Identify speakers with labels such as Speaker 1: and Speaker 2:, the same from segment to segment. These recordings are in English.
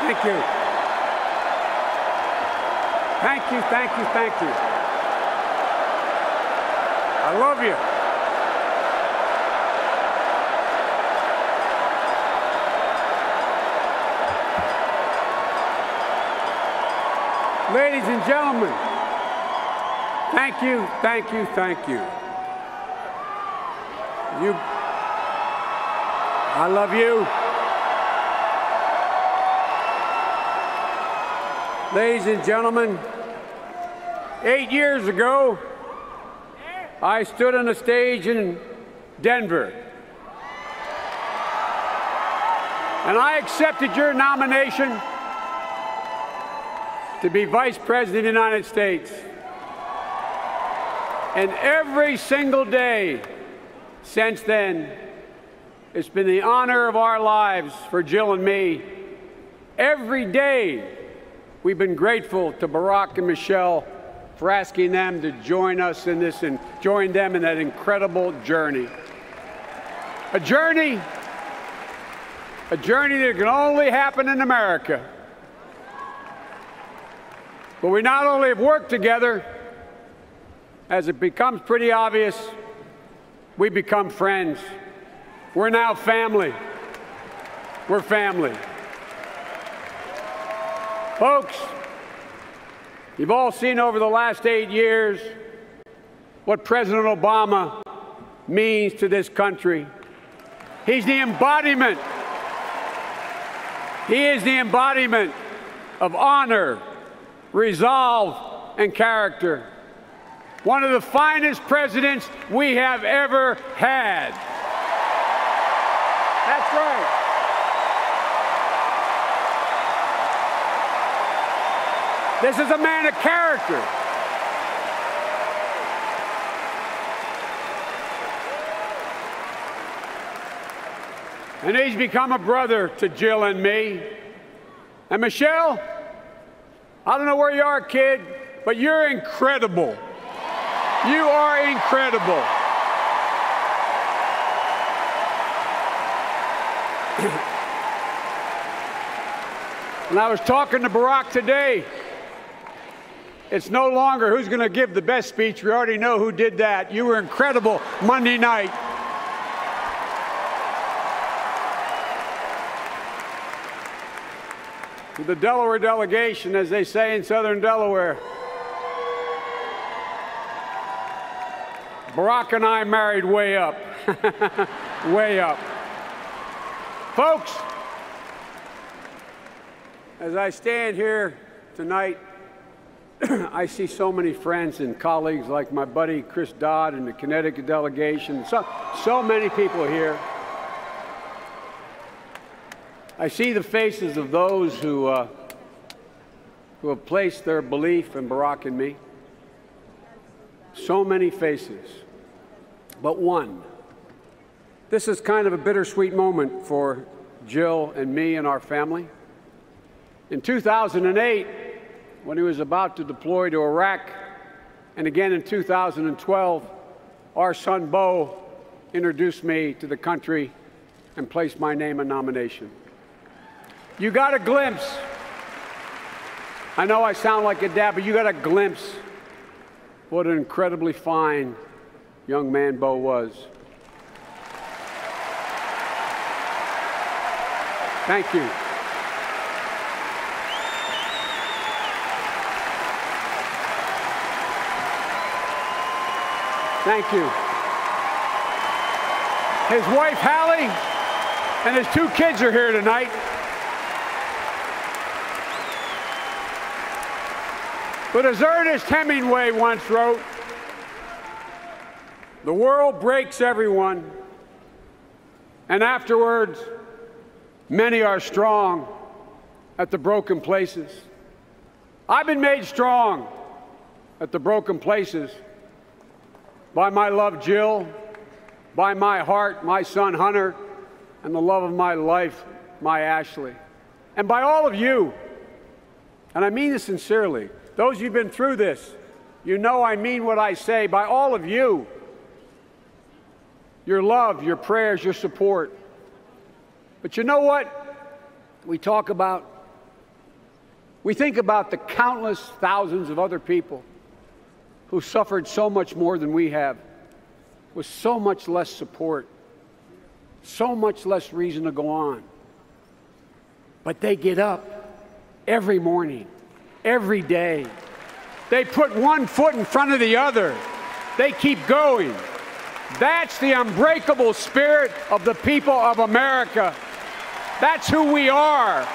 Speaker 1: Thank you. Thank you, thank you, thank you. I love you. Ladies and gentlemen, thank you, thank you, thank you. I love you. Ladies and gentlemen, 8 years ago, I stood on a stage in Denver, and I accepted your nomination to be Vice President of the United States. And every single day since then, it's been the honor of our lives for Jill and me. Every day, we've been grateful to Barack and Michelle for asking them to join us in this and join them in that incredible journey. A journey that can only happen in America. But we not only have worked together, as it becomes pretty obvious, we become friends. We're now family. We're family. Folks, you've all seen over the last 8 years what President Obama means to this country. He's the embodiment. He is the embodiment of honor, resolve, and character. One of the finest presidents we have ever had. That's right. This is a man of character. And he's become a brother to Jill and me. And Michelle, I don't know where you are, kid, but you're incredible. You are incredible. And I was talking to Barack today. It's no longer who's going to give the best speech. We already know who did that. You were incredible Monday night. To the Delaware delegation, as they say in Southern Delaware, Barack and I married way up. Way up. Folks, as I stand here tonight, I see so many friends and colleagues like my buddy Chris Dodd and the Connecticut delegation, so many people here. I see the faces of those who have placed their belief in Barack and me. So many faces, but one. This is kind of a bittersweet moment for Jill and me and our family. In 2008, when he was about to deploy to Iraq, and again in 2012, our son Beau introduced me to the country and placed my name in nomination. You got a glimpse. I know I sound like a dad, but you got a glimpse what an incredibly fine young man Beau was. Thank you. Thank you. His wife, Hallie, and his 2 kids are here tonight. But as Ernest Hemingway once wrote, the world breaks everyone, and afterwards, many are strong at the broken places. I've been made strong at the broken places by my love, Jill, by my heart, my son, Hunter, and the love of my life, my Ashley, and by all of you. And I mean this sincerely. Those who've been through this, you know I mean what I say. By all of you, your love, your prayers, your support. But you know what? We talk about We think about the countless thousands of other people who suffered so much more than we have, with so much less support, so much less reason to go on. But they get up every morning, every day. They put one foot in front of the other. They keep going. That's the unbreakable spirit of the people of America. That's who we are.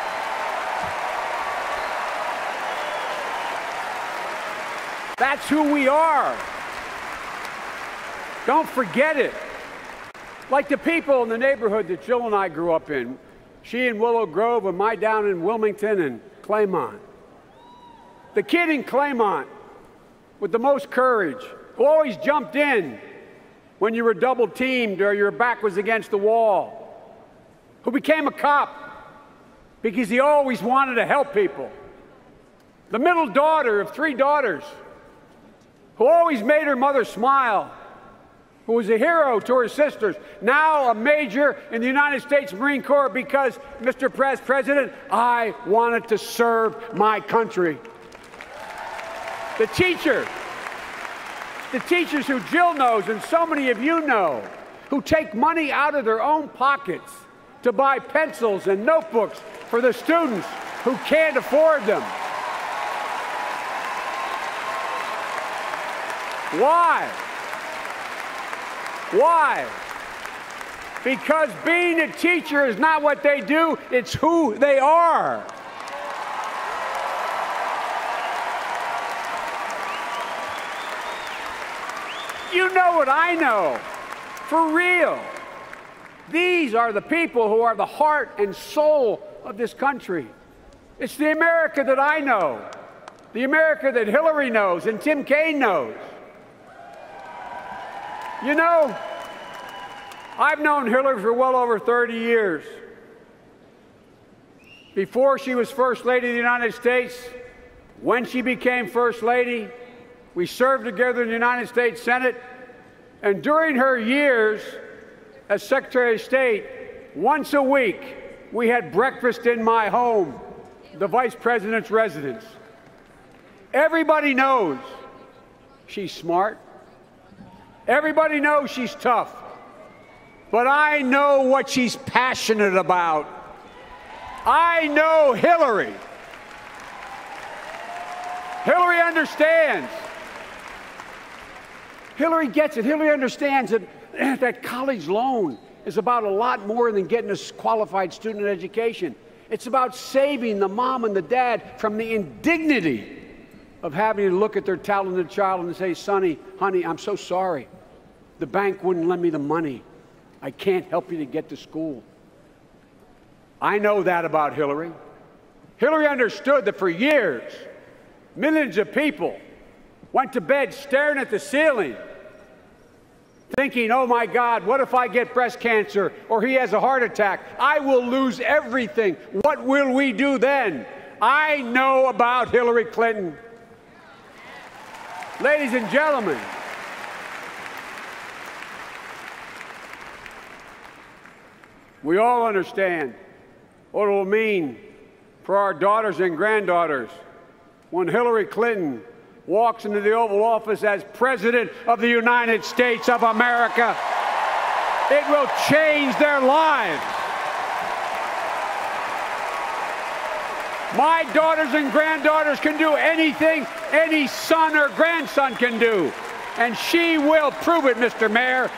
Speaker 1: That's who we are. Don't forget it. Like the people in the neighborhood that Jill and I grew up in, she in Willow Grove and my down in Wilmington and Claymont. The kid in Claymont with the most courage, who always jumped in when you were double teamed or your back was against the wall, who became a cop because he always wanted to help people. The middle daughter of 3 daughters, who always made her mother smile, who was a hero to her sisters, now a major in the United States Marine Corps because, Mr. President, I wanted to serve my country. The teachers who Jill knows and so many of you know, who take money out of their own pockets to buy pencils and notebooks for the students who can't afford them. Why? Why? Because being a teacher is not what they do, it's who they are. You know what I know, for real. These are the people who are the heart and soul of this country. It's the America that I know, the America that Hillary knows and Tim Kaine knows. You know, I've known Hillary for well over 30 years. Before she was First Lady of the United States, when she became First Lady, we served together in the United States Senate, and during her years as Secretary of State, once a week, we had breakfast in my home, the Vice President's residence. Everybody knows she's smart. Everybody knows she's tough. But I know what she's passionate about. I know Hillary. Hillary understands. Hillary gets it. Hillary understands that college loan is about a lot more than getting a qualified student education. It's about saving the mom and the dad from the indignity of having to look at their talented child and say, Sonny, honey, I'm so sorry. The bank wouldn't lend me the money. I can't help you to get to school. I know that about Hillary. Hillary understood that for years, millions of people went to bed staring at the ceiling, thinking, oh my God, what if I get breast cancer or he has a heart attack? I will lose everything. What will we do then? I know about Hillary Clinton. Ladies and gentlemen, we all understand what it will mean for our daughters and granddaughters when Hillary Clinton walks into the Oval Office as President of the United States of America. It will change their lives. My daughters and granddaughters can do anything any son or grandson can do, and she will prove it, Mr. Mayor.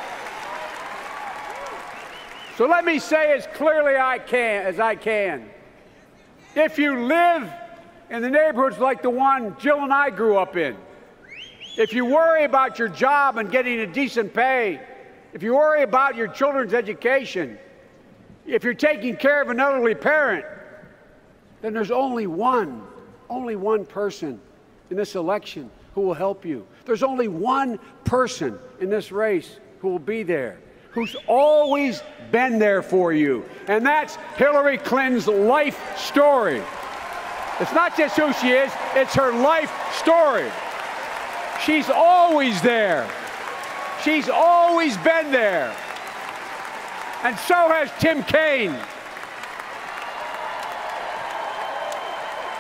Speaker 1: So let me say as clearly as I can, if you live in the neighborhoods like the one Jill and I grew up in, if you worry about your job and getting a decent pay, if you worry about your children's education, if you're taking care of an elderly parent, then there's only one person in this election who will help you. There's only one person in this race who will be there, who's always been there for you, and that's Hillary Clinton's life story. It's not just who she is, it's her life story. She's always there. She's always been there. And so has Tim Kaine.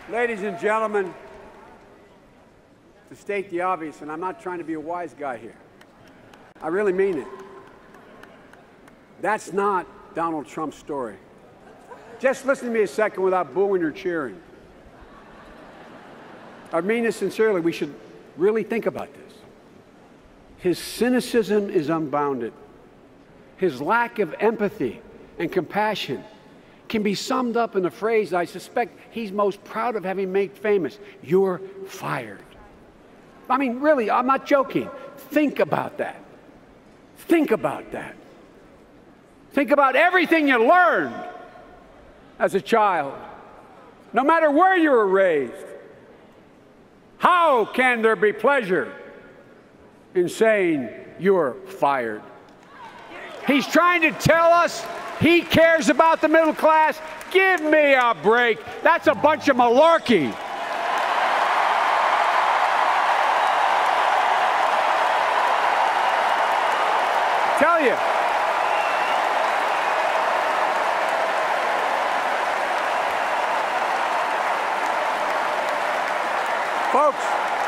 Speaker 1: Ladies and gentlemen, to state the obvious, and I'm not trying to be a wise guy here, I really mean it. That's not Donald Trump's story. Just listen to me a second without booing or cheering. I mean this sincerely. We should really think about this. His cynicism is unbounded. His lack of empathy and compassion can be summed up in a phrase I suspect he's most proud of having made famous: "You're fired." I mean, really, I'm not joking. Think about that. Think about that. Think about everything you learned as a child, no matter where you were raised. How can there be pleasure in saying you're fired? He's trying to tell us he cares about the middle class. Give me a break. That's a bunch of malarkey. Tell you. Folks,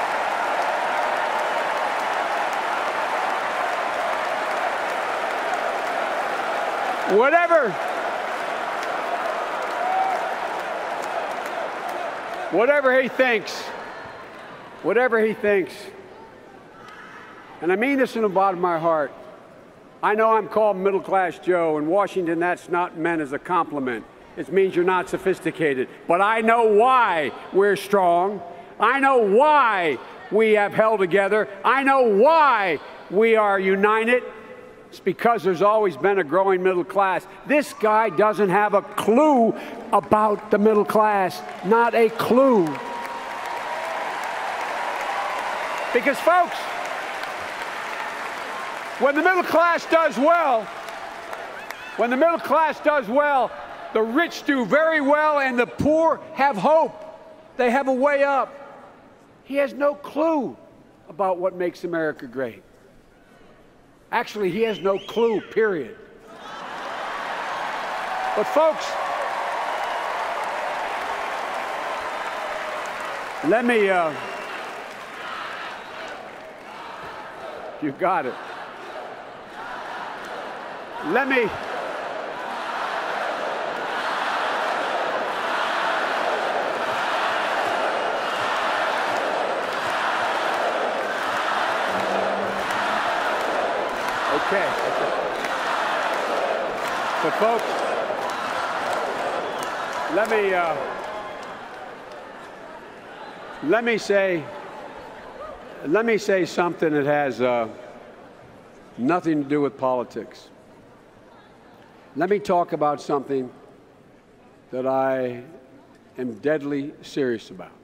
Speaker 1: whatever he thinks, and I mean this in the bottom of my heart, I know I'm called middle-class Joe. In Washington, that's not meant as a compliment. It means you're not sophisticated. But I know why we're strong. I know why we have held together. I know why we are united. It's because there's always been a growing middle class. This guy doesn't have a clue about the middle class. Not a clue. Because, folks, when the middle class does well, the rich do very well and the poor have hope. They have a way up. He has no clue about what makes America great. Actually, he has no clue, period. But folks, let me, you got it. Let me, okay. But folks, let me say something that has nothing to do with politics. Let me talk about something that I am deadly serious about.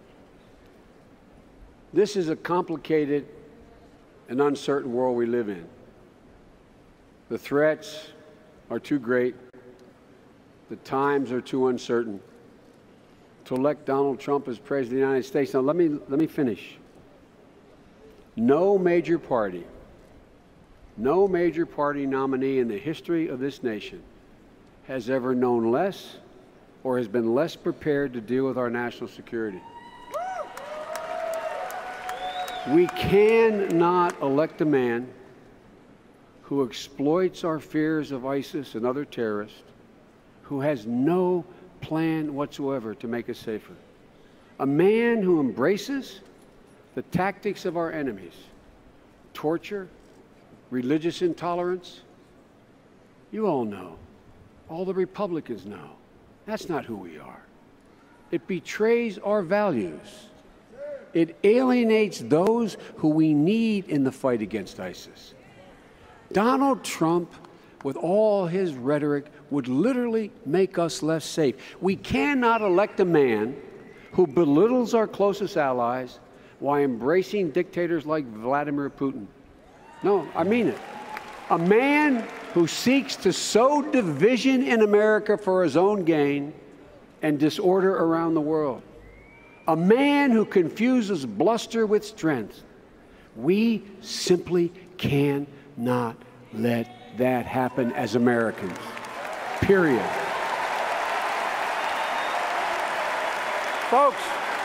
Speaker 1: This is a complicated and uncertain world we live in. The threats are too great. The times are too uncertain to elect Donald Trump as President of the United States. Now, let me finish. No major party nominee in the history of this nation has ever known less or has been less prepared to deal with our national security. We cannot elect a man who exploits our fears of ISIS and other terrorists, who has no plan whatsoever to make us safer. A man who embraces the tactics of our enemies, torture, religious intolerance. You all know. All the Republicans know. That's not who we are. It betrays our values. It alienates those who we need in the fight against ISIS. Donald Trump, with all his rhetoric, would literally make us less safe. We cannot elect a man who belittles our closest allies while embracing dictators like Vladimir Putin. No, I mean it. A man who seeks to sow division in America for his own gain and disorder around the world. A man who confuses bluster with strength. We simply cannot let that happen as Americans. Period. Folks,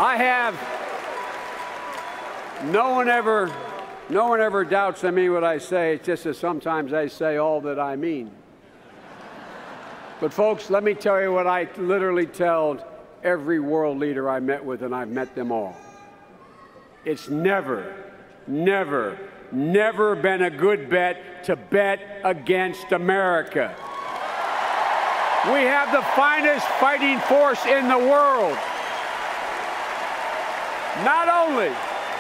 Speaker 1: I have, no one ever doubts I mean what I say. It's just that sometimes I say all that I mean. But folks, let me tell you what I literally tell every world leader I met with, and I've met them all. It's never, never, never been a good bet to bet against America. We have the finest fighting force in the world. Not only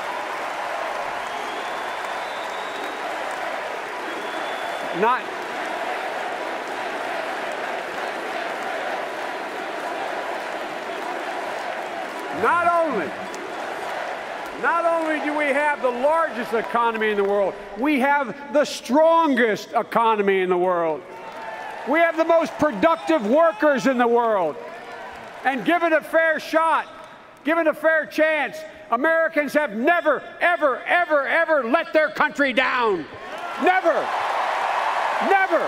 Speaker 1: Not only do we have the largest economy in the world, we have the strongest economy in the world. We have the most productive workers in the world. And given a fair shot, given a fair chance, Americans have never, ever, ever, ever let their country down. Never. Never.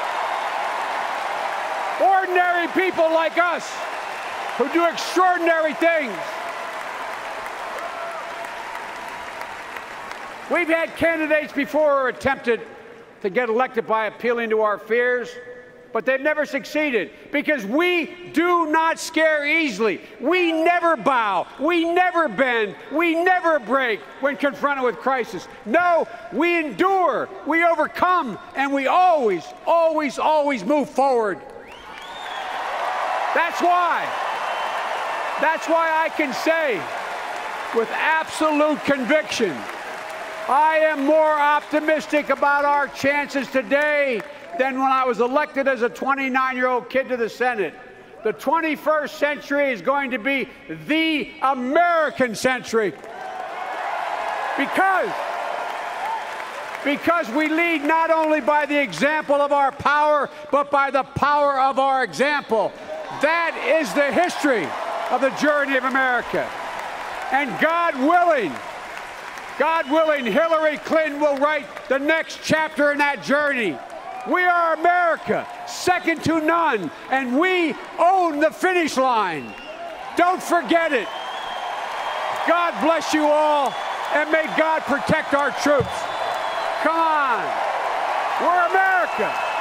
Speaker 1: Ordinary people like us who do extraordinary things. We've had candidates before who attempted to get elected by appealing to our fears, but they've never succeeded because we do not scare easily. We never bow. We never bend. We never break when confronted with crisis. No, we endure, we overcome, and we always, always, always move forward. That's why I can say with absolute conviction, I am more optimistic about our chances today than when I was elected as a 29-year-old kid to the Senate. The 21st century is going to be the American century. Because we lead not only by the example of our power, but by the power of our example. That is the history of the journey of America. And God willing, Hillary Clinton will write the next chapter in that journey. We are America, second to none, and we own the finish line. Don't forget it. God bless you all, and may God protect our troops. Come on. We're America.